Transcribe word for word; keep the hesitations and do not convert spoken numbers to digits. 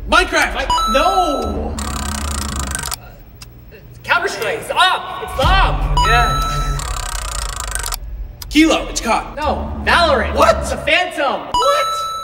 Minecraft! Mi no! Uh, Counter-Strike, it's up! It's up! Yes. Kilo, it's caught. No, Valorant. What? It's a Phantom. What?